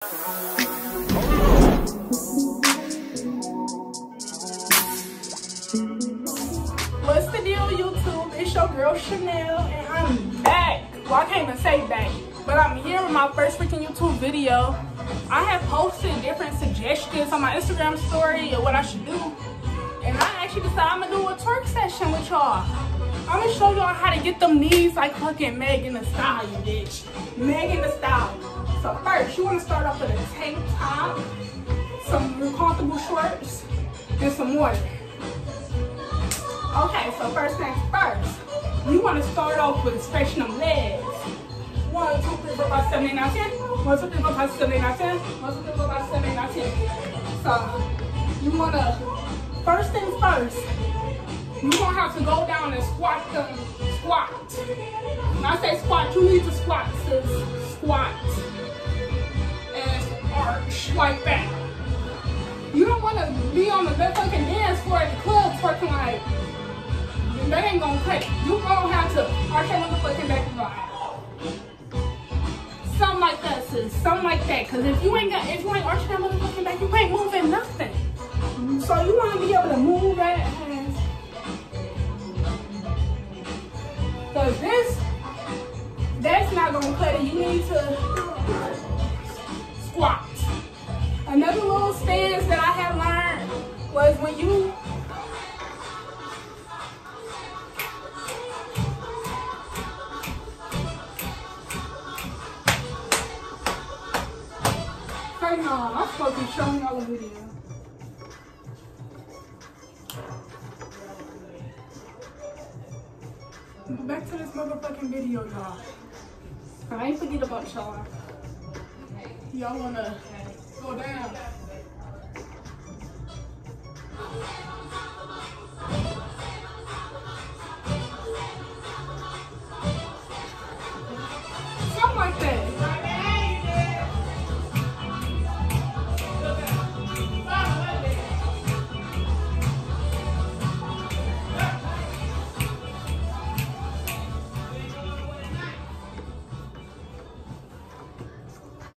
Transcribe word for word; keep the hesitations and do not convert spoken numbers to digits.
What's the deal, YouTube? It's your girl Chanel, and I'm back. Well, I can't even say back, but I'm here with my first freaking YouTube video. I have posted different suggestions on my Instagram story of what I should do, and I actually decided I'm gonna do a twerk session with y'all. I'm gonna show y'all how to get them knees like fucking Megan Thee Stallion, bitch. Megan Thee Stallion. So first, you wanna start off with a tank top, some comfortable shorts, and some water. Okay, so first things first, you wanna start off with stretching them legs. One, two, three, four, five, seven, eight, nine, ten. One, two, three, four, five, seven, eight, nine, ten. One, two, three, four, five, seven, eight, nine, ten. So you wanna, first things first, you gonna have to go down and squat them, squat. When I say squat, you need to squat, sis. Squat. And arch like that. You don't wanna be on the fucking dance floor at the club twerking like, that ain't gonna cut. You gonna have to arch that motherfucking back and ride. Something like that, sis. Something like that. Cause if you ain't got, if you ain't arching that motherfucking back, you ain't moving nothing. So you wanna be able to move that ass. Cause this, that's not gonna cut it. You need to squat. Another little stance that I have learned was when you Hang on, I'm supposed to be showing y'all a video. Back to this motherfucking video, y'all. I ain't forget about y'all. Y'all wanna go down.